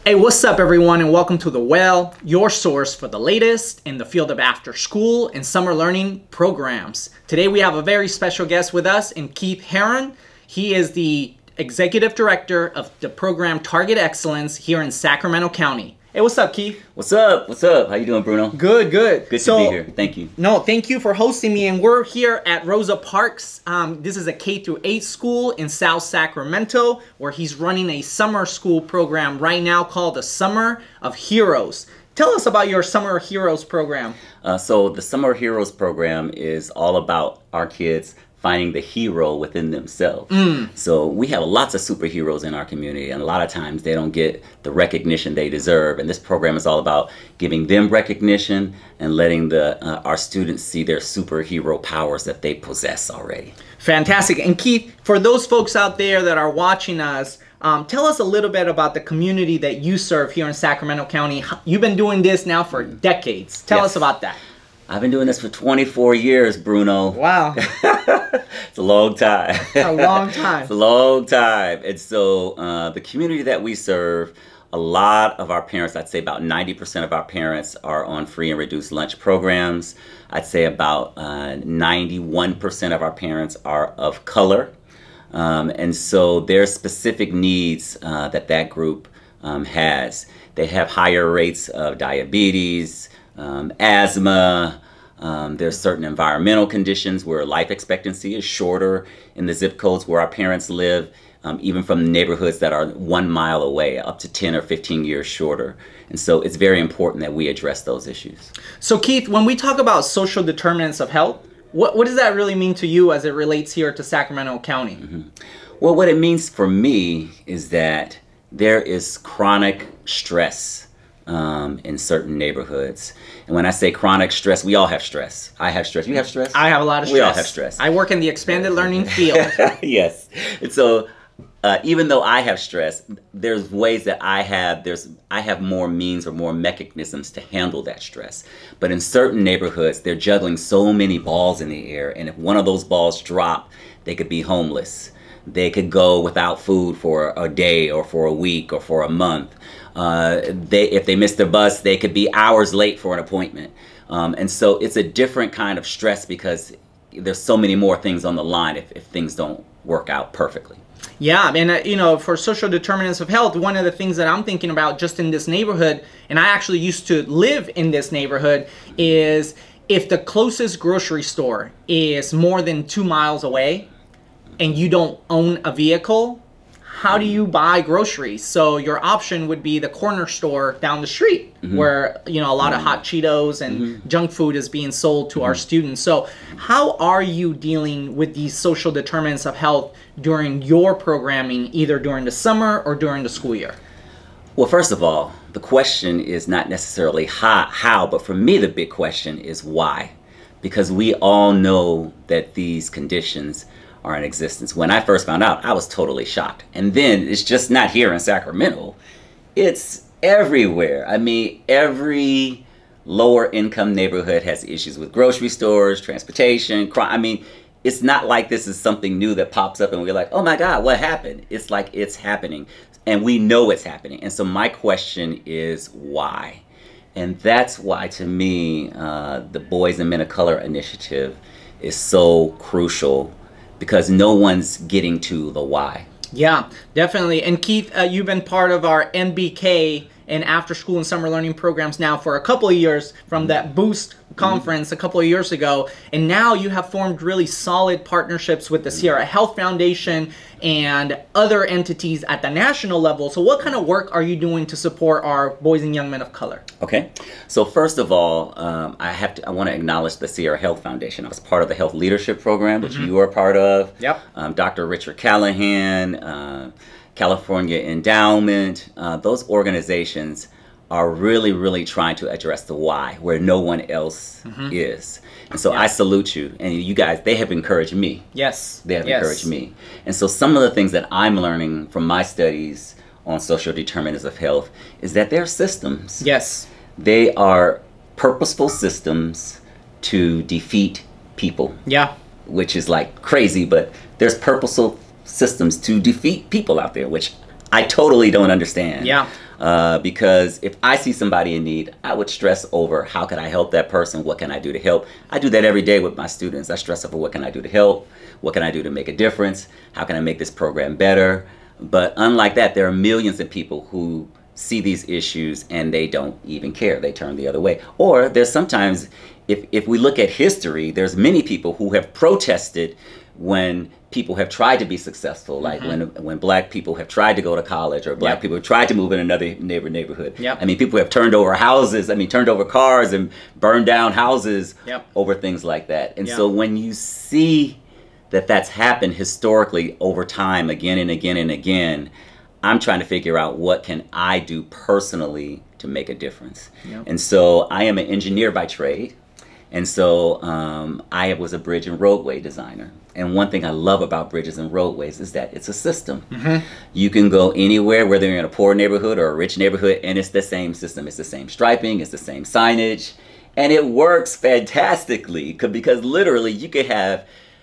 Hey, what's up everyone, and welcome to The Well, your source for the latest in the field of after school and summer learning programs. Today we have a very special guest with us in Keith Herron. He is the Executive Director of the program Target Excellence here in Sacramento County. Hey, what's up, Keith? What's up? What's up? How you doing, Bruno? Good, good. Good to be here. Thank you. No, thank you for hosting me. And we're here at Rosa Parks. This is a K-8 school in South Sacramento where he's running a summer school program right now called the Summer of Heroes. Tell us about your Summer Heroes program. So the Summer Heroes program is all about our kids finding the hero within themselves. So we have lots of superheroes in our community, and a lot of times they don't get the recognition they deserve. And this program is all about giving them recognition and letting our students see their superhero powers that they possess already. Fantastic. And Keith, for those folks out there that are watching us, tell us a little bit about the community that you serve here in Sacramento County. You've been doing this now for decades. Tell us about that. I've been doing this for 24 years, Bruno. Wow. It's a long time. A long time. It's a long time. And so the community that we serve, a lot of our parents, I'd say about 90% of our parents are on free and reduced lunch programs. I'd say about 91% of our parents are of color. And so there's specific needs that group has. They have higher rates of diabetes, asthma. There's certain environmental conditions where life expectancy is shorter in the zip codes where our parents live, even from neighborhoods that are 1 mile away, up to 10 or 15 years shorter. And so it's very important that we address those issues. So Keith, when we talk about social determinants of health, what does that really mean to you as it relates here to Sacramento County? Well, what it means for me is that there is chronic stress in certain neighborhoods. And when I say chronic stress, we all have stress. I have stress. You have stress? I have a lot of stress. We all have stress. I work in the expanded learning field. Yes. And so even though I have stress, there's ways that I have more means or more mechanisms to handle that stress. But in certain neighborhoods, they're juggling so many balls in the air. And if one of those balls drop, they could be homeless. They could go without food for a day or for a week or for a month. If they miss their bus, they could be hours late for an appointment. And so it's a different kind of stress because there's so many more things on the line if things don't work out perfectly. Yeah, and you know, for social determinants of health, one of the things that I'm thinking about just in this neighborhood, and I actually used to live in this neighborhood, is if the closest grocery store is more than 2 miles away and you don't own a vehicle, how do you buy groceries? So your option would be the corner store down the street where, you know, a lot of hot Cheetos and junk food is being sold to our students. So how are you dealing with these social determinants of health during your programming, either during the summer or during the school year? Well, first of all, the question is not necessarily how, but for me the big question is why. Because we all know that these conditions are in existence. When I first found out, I was totally shocked. And then it's just not here in Sacramento. It's everywhere. I mean, every lower income neighborhood has issues with grocery stores, transportation, crime. I mean, it's not like this is something new that pops up and we're like, oh my God, what happened? It's like it's happening. And we know it's happening. And so my question is why? And that's why, to me, the Boys and Men of Color initiative is so crucial, because no one's getting to the why. Yeah, definitely. And Keith, you've been part of our MBK and after school and summer learning programs now for a couple of years from that Boost conference a couple of years ago. And now you have formed really solid partnerships with the Sierra Health Foundation and other entities at the national level. So what kind of work are you doing to support our boys and young men of color? Okay, so first of all, I want to acknowledge the Sierra Health Foundation. I was part of the Health Leadership Program, which you are part of. Yep. Dr. Richard Callahan, California Endowment, those organizations are really trying to address the why, where no one else is. And so I salute you. And you guys, they have encouraged me. Yes. They have encouraged me. And so some of the things that I'm learning from my studies on social determinants of health is that they're systems. Yes. They are purposeful systems to defeat people. Yeah. Which is like crazy, but there's purposeful systems to defeat people out there, which I totally don't understand. Yeah. Because if I see somebody in need, I would stress over how can I help that person? What can I do to help? I do that every day with my students. I stress over what can I do to help? What can I do to make a difference? How can I make this program better? But unlike that, there are millions of people who see these issues and they don't even care. They turn the other way. Or there's sometimes, if we look at history, there's many people who have protested when people have tried to be successful, like when black people have tried to go to college, or black people have tried to move in another neighborhood. I mean, people have turned over houses, turned over cars and burned down houses over things like that. And so when you see that that's happened historically over time, again and again and again, I'm trying to figure out what can I do personally to make a difference. And so I am an engineer by trade. And so I was a bridge and roadway designer. And one thing I love about bridges and roadways is that it's a system. You can go anywhere, whether you're in a poor neighborhood or a rich neighborhood, and it's the same system. It's the same striping, it's the same signage, and it works fantastically because literally you could have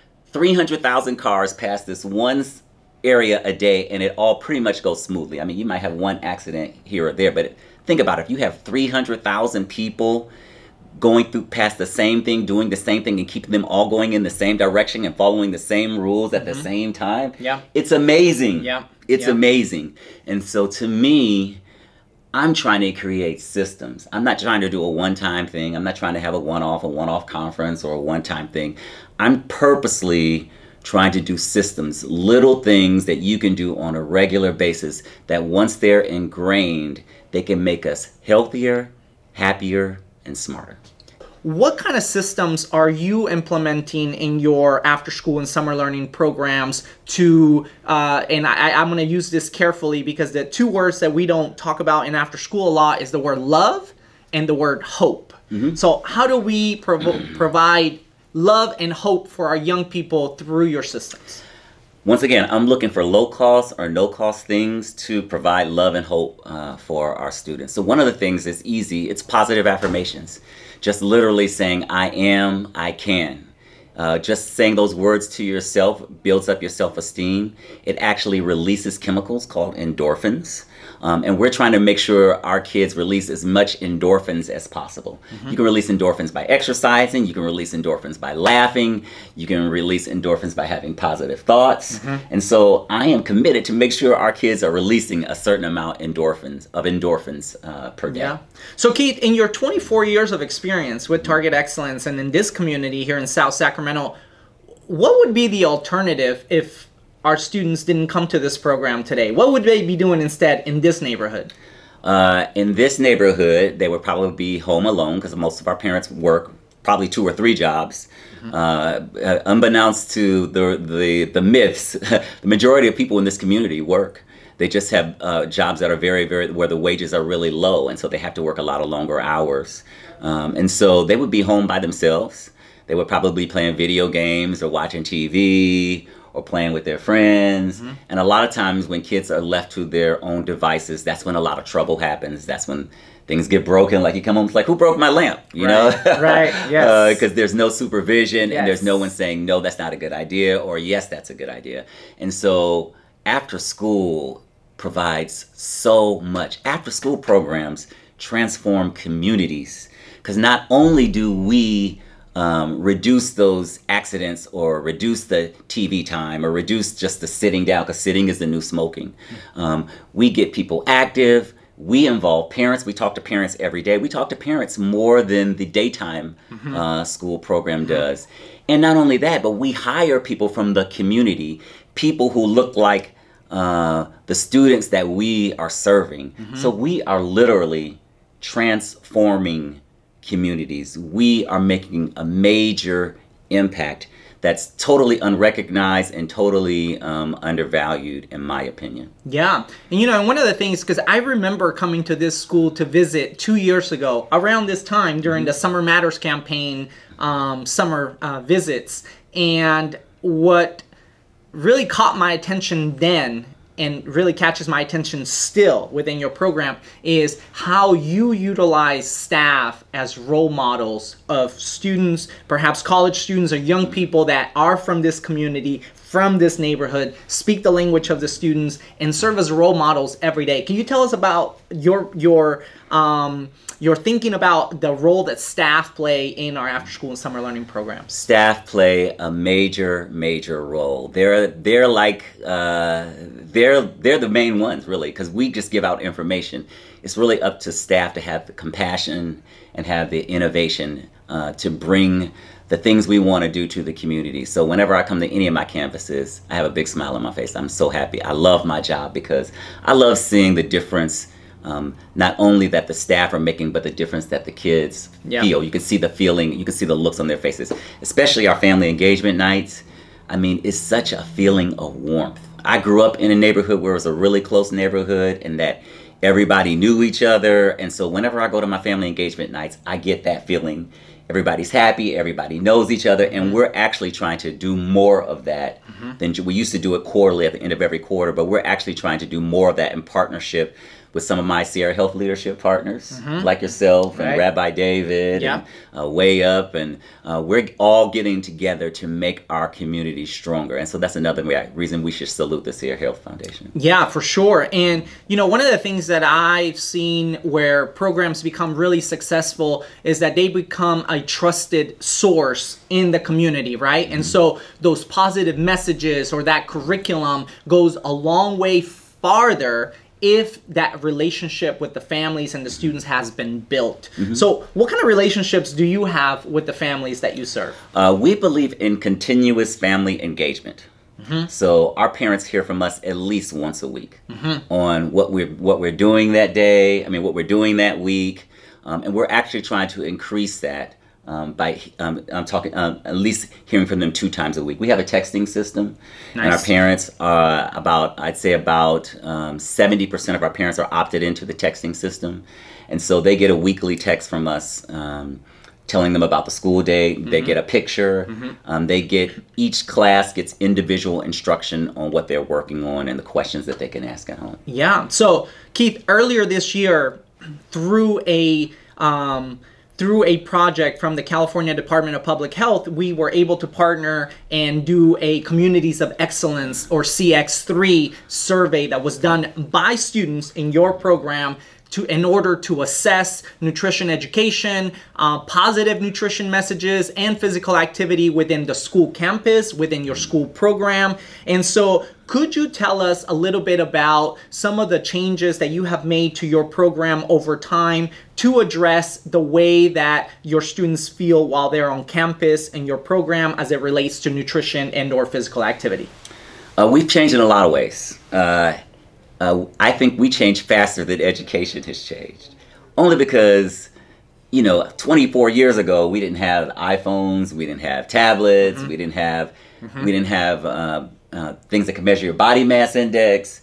300,000 cars pass this one area a day and it all pretty much goes smoothly. I mean, you might have one accident here or there, but think about it. If you have 300,000 people going through past the same thing, doing the same thing, and keeping them all going in the same direction and following the same rules at the same time, it's amazing. It's amazing. And so to me, I'm trying to create systems. I'm not trying to do a one-time thing. I'm not trying to have a one-off conference or a one-time thing. I'm purposely trying to do systems, little things that you can do on a regular basis that once they're ingrained, they can make us healthier, happier, and smarter. What kind of systems are you implementing in your after-school and summer learning programs to, and I'm going to use this carefully because the two words that we don't talk about in after-school a lot is the word love and the word hope. So how do we provide love and hope for our young people through your systems? Once again, I'm looking for low-cost or no-cost things to provide love and hope for our students. So one of the things is easy. It's positive affirmations. Just literally saying, I am, I can. Just saying those words to yourself builds up your self-esteem. It actually releases chemicals called endorphins. And we're trying to make sure our kids release as much endorphins as possible. You can release endorphins by exercising. You can release endorphins by laughing. You can release endorphins by having positive thoughts. And so I am committed to make sure our kids are releasing a certain amount endorphins per day. So Keith, in your 24 years of experience with Target Excellence and in this community here in South Sacramento, what would be the alternative if our students didn't come to this program today? What would they be doing instead in this neighborhood? In this neighborhood, they would probably be home alone because most of our parents work probably 2 or 3 jobs. Unbeknownst to the myths, the majority of people in this community work. They just have jobs that are where the wages are really low, and so they have to work a lot of longer hours. And so they would be home by themselves. They would probably be playing video games or watching TV or playing with their friends. And a lot of times when kids are left to their own devices, that's when a lot of trouble happens. That's when things get broken. Like you come home, it's like, who broke my lamp? You know? Because there's no supervision and there's no one saying, no, that's not a good idea, or yes, that's a good idea. And so after school provides so much. After school programs transform communities because not only do we reduce those accidents or reduce the TV time or reduce just the sitting down, because sitting is the new smoking. We get people active. We involve parents. We talk to parents every day. We talk to parents more than the daytime school program does. And not only that, but we hire people from the community, people who look like the students that we are serving. So we are literally transforming communities. We are making a major impact that's totally unrecognized and totally undervalued, in my opinion. Yeah. And you know, one of the things, because I remember coming to this school to visit 2 years ago, around this time during the Summer Matters campaign, summer visits. And what really caught my attention then and really catches my attention still within your program is how you utilize staff as role models of students, perhaps college students or young people that are from this community, from this neighborhood, speak the language of the students, and serve as role models every day. Can you tell us about your thinking about the role that staff play in our after-school and summer learning programs? Staff play a major role. They're like they're the main ones, really, because we just give out information. It's really up to staff to have the compassion and have the innovation to bring the things we want to do to the community. So whenever I come to any of my campuses, I have a big smile on my face. I'm so happy. I love my job because I love seeing the difference, not only that the staff are making, but the difference that the kids feel. You can see the feeling, you can see the looks on their faces, especially our family engagement nights. I mean, it's such a feeling of warmth. I grew up in a neighborhood where it was a really close neighborhood and that everybody knew each other. And so whenever I go to my family engagement nights, I get that feeling. Everybody's happy, everybody knows each other, and we're actually trying to do more of that than we used to do it quarterly at the end of every quarter, but we're actually trying to do more of that in partnership with some of my Sierra Health leadership partners, like yourself and Rabbi David and Way Up, and we're all getting together to make our community stronger. And so that's another reason we should salute the Sierra Health Foundation. Yeah, for sure. And, you know, one of the things that I've seen where programs become really successful is that they become a trusted source in the community, right? And so those positive messages or that curriculum goes a long way farther if that relationship with the families and the students has been built. So what kind of relationships do you have with the families that you serve? We believe in continuous family engagement. So our parents hear from us at least once a week on what we're doing that day, what we're doing that week, and we're actually trying to increase that by at least hearing from them 2 times a week. We have a texting system, and our parents are I'd say about 70% of our parents are opted into the texting system, and so they get a weekly text from us telling them about the school day. They get a picture. Each class gets individual instruction on what they're working on and the questions that they can ask at home. Yeah. So Keith, earlier this year, through a project from the California Department of Public Health, we were able to partner and do a Communities of Excellence, or CX3, survey that was done by students in your program in order to assess nutrition education, positive nutrition messages, and physical activity within the school campus, within your school program. And so could you tell us a little bit about some of the changes that you have made to your program over time to address the way that your students feel while they're on campus in your program as it relates to nutrition and or physical activity? We've changed in a lot of ways. I think we changed faster than education has changed. Only because, 24 years ago, we didn't have iPhones, we didn't have tablets, we didn't have things that can measure your body mass index.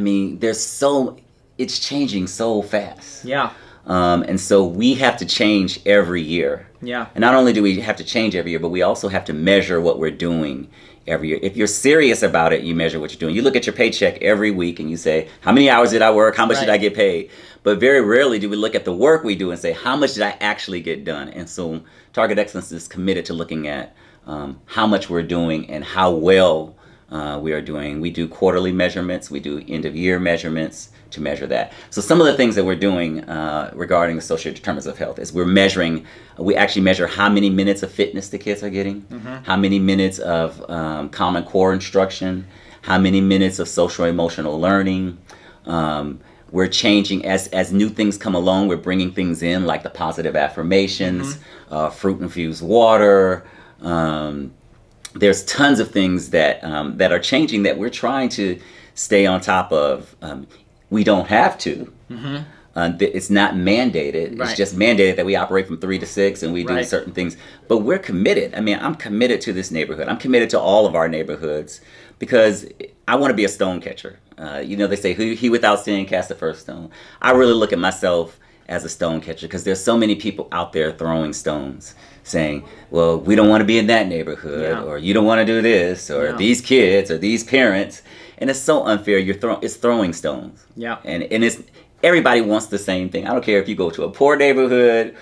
It's changing so fast. Yeah. And so we have to change every year. Yeah. And not only do we have to change every year, but we also have to measure what we're doing every year. If you're serious about it, you measure what you're doing. You look at your paycheck every week and you say, how many hours did I work? How much did I get paid? But very rarely do we look at the work we do and say, how much did I actually get done? And so Target Excellence is committed to looking at how much we're doing and how well we are doing. We do quarterly measurements. We do end-of-year measurements to measure that. So some of the things that we're doing regarding the social determinants of health is we actually measure how many minutes of fitness the kids are getting, how many minutes of Common Core instruction, how many minutes of social emotional learning. We're changing as new things come along. We're bringing things in like the positive affirmations, fruit-infused water. There's tons of things that are changing that we're trying to stay on top of. We don't have to. It's not mandated. It's just mandated that we operate from 3 to 6 and we do certain things. But we're committed. I'm committed to this neighborhood. I'm committed to all of our neighborhoods because I want to be a stone catcher. They say, he without sin cast the first stone. I really look at myself as a stone catcher because there's so many people out there throwing stones saying, well, we don't want to be in that neighborhood, or you don't want to do this, or these kids, or these parents. And it's so unfair. It's throwing stones. Yeah. And it's everybody wants the same thing. I don't care if you go to a poor neighborhood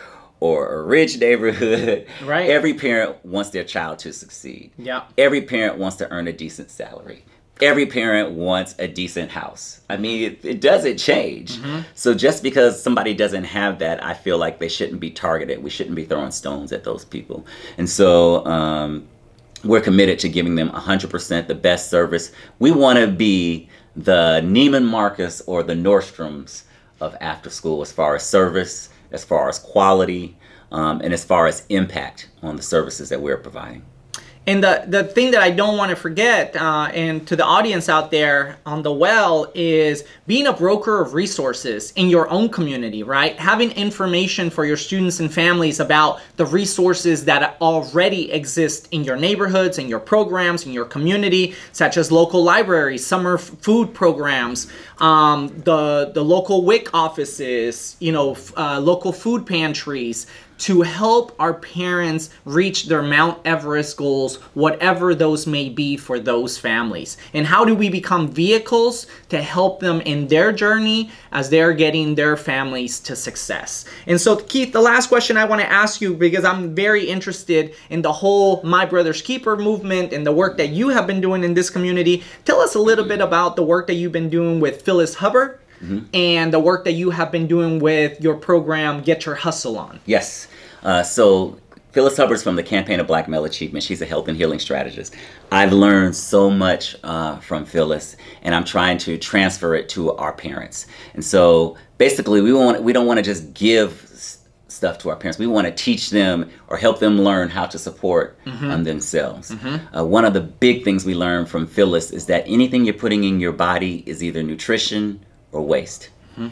or a rich neighborhood. Right. Every parent wants their child to succeed. Yeah. Every parent wants to earn a decent salary. Every parent wants a decent house. I mean, it doesn't change. So just because somebody doesn't have that, I feel like they shouldn't be targeted. We shouldn't be throwing stones at those people. And so we're committed to giving them 100% the best service. We want to be the Neiman Marcus or the Nordstroms of after school as far as service, as far as quality, and as far as impact on the services that we're providing. And the thing that I don't want to forget, and to the audience out there on the well, is being a broker of resources in your own community, right? Having information for your students and families about the resources that already exist in your neighborhoods, in your programs, in your community, such as local libraries, summer food programs, the local WIC offices, local food pantries, to help our parents reach their Mount Everest goals, whatever those may be for those families. And how do we become vehicles to help them in their journey as they're getting their families to success? And so, Keith, the last question I want to ask you, because I'm very interested in the whole My Brother's Keeper movement and the work that you have been doing in this community. Tell us a little bit about the work that you've been doing with Phyllis Hubbard and the work that you have been doing with your program, Get Your Hustle On. Yes. So Phyllis Hubbard's from the Campaign of Black Male Achievement. She's a health and healing strategist. I've learned so much from Phyllis, and I'm trying to transfer it to our parents. And so basically, we don't want to just give stuff to our parents. We want to teach them or help them learn how to support themselves. One of the big things we learned from Phyllis is that anything you're putting in your body is either nutrition or waste.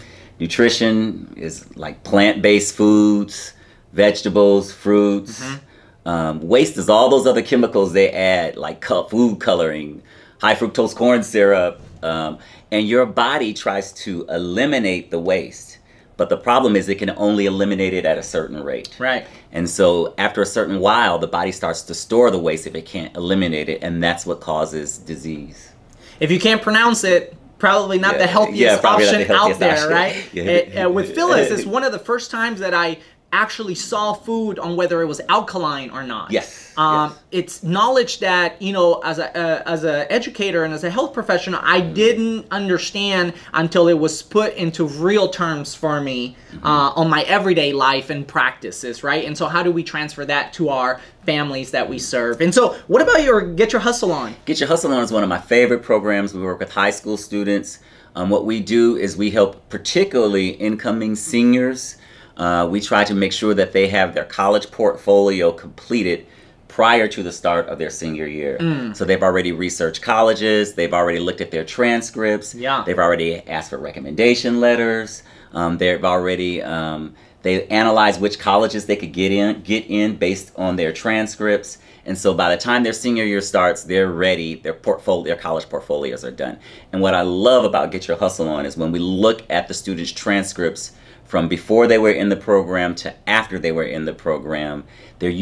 Nutrition is like plant-based foods, vegetables, fruits. Waste is all those other chemicals they add, like food coloring, high fructose corn syrup, and your body tries to eliminate the waste. But the problem is it can only eliminate it at a certain rate. Right. And so after a certain while, the body starts to store the waste if it can't eliminate it, and that's what causes disease. If you can't pronounce it, probably not the healthiest option out there, right? With Phyllis, it's one of the first times that I actually saw food on whether it was alkaline or not. Yes. It's knowledge that, as a educator and as a health professional, I didn't understand until it was put into real terms for me on my everyday life and practices, right? And so how do we transfer that to our families that we serve? And so what about your Get Your Hustle On? Get Your Hustle On is one of my favorite programs. We work with high school students. What we do is we help particularly incoming seniors. We try to make sure that they have their college portfolio completed prior to the start of their senior year. So they've already researched colleges, they've already looked at their transcripts, they've already asked for recommendation letters, they've already they analyzed which colleges they could get in based on their transcripts. And so by the time their senior year starts, they're ready, their college portfolios are done. And what I love about Get Your Hustle On is when we look at the students' transcripts from before they were in the program to after they were in the program, their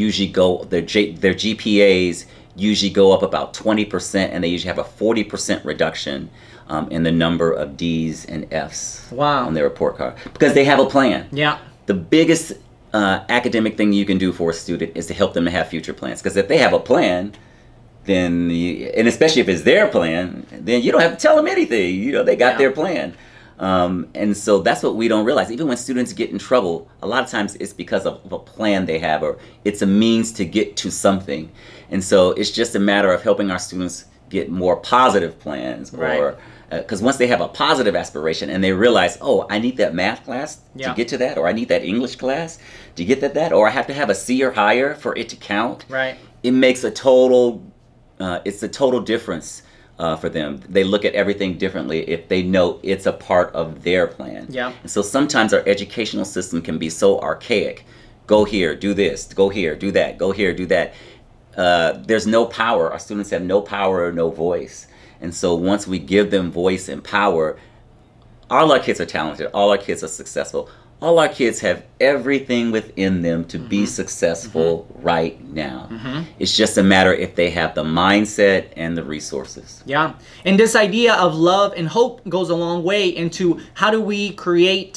GPAs usually go up about 20%, and they usually have a 40% reduction in the number of D's and F's on their report card, because they have a plan. The biggest academic thing you can do for a student is to help them to have future plans, because if they have a plan, then, and especially if it's their plan, then you don't have to tell them anything. They got their plan. And so that's what we don't realize. Even when students get in trouble, a lot of times it's because of a plan they have, or it's a means to get to something. And so it's just a matter of helping our students get more positive plans, or because once they have a positive aspiration and they realize, oh, I need that math class to get to that, or I need that English class to get to that, or I have to have a C or higher for it to count. It makes a total, it's a total difference. For them. They look at everything differently if they know it's a part of their plan. And so sometimes our educational system can be so archaic. Go here, do this. Go here, do that. Go here, do that. There's no power. Our students have no power or no voice. And so once we give them voice and power, all our kids are talented. All our kids are successful. All our kids have everything within them to be successful right now. It's just a matter if they have the mindset and the resources. And this idea of love and hope goes a long way into how do we create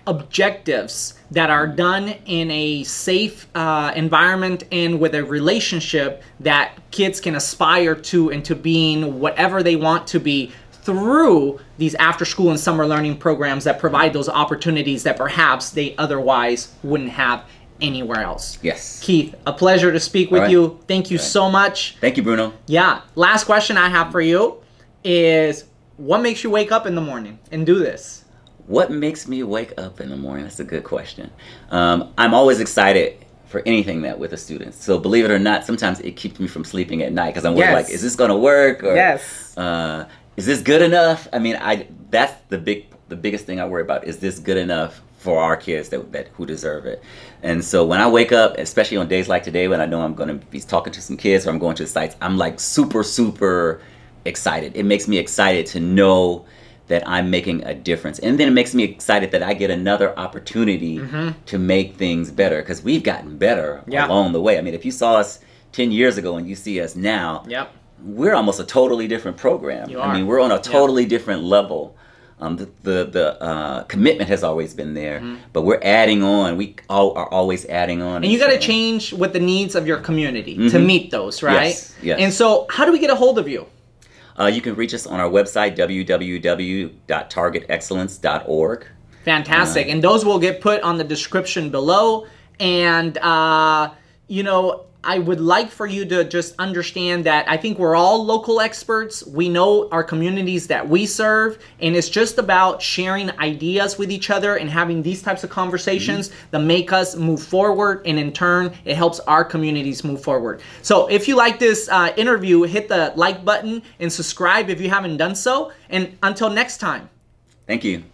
objectives that are done in a safe environment and with a relationship that kids can aspire to into being whatever they want to be through these after school and summer learning programs that provide those opportunities that perhaps they otherwise wouldn't have anywhere else. Yes. Keith, a pleasure to speak with you. Thank you so much. Thank you, Bruno. Yeah. Last question I have for you is, what makes you wake up in the morning and do this? What makes me wake up in the morning? That's a good question. I'm always excited for anything that with the students. So believe it or not, sometimes it keeps me from sleeping at night because I'm worried, like, is this going to work? Or, is this good enough? I mean, that's the biggest thing I worry about. Is this good enough for our kids that who deserve it? And so when I wake up, especially on days like today when I know I'm going to be talking to some kids or I'm going to the sites, I'm like super excited. It makes me excited to know that I'm making a difference. And then it makes me excited that I get another opportunity to make things better, because we've gotten better along the way. I mean, if you saw us 10 years ago and you see us now, we're almost a totally different program. I mean, we're on a totally different level. The commitment has always been there, but we're adding on. We all are always adding on. And you got to change with the needs of your community to meet those, right? Yes. And so how do we get a hold of you? You can reach us on our website, www.targetexcellence.org. Fantastic. And those will get put on the description below. And, you know, I would like for you to just understand that I think we're all local experts. We know our communities that we serve, and it's just about sharing ideas with each other and having these types of conversations that make us move forward, and in turn, it helps our communities move forward. So if you like this interview, hit the like button and subscribe if you haven't done so. And until next time. Thank you.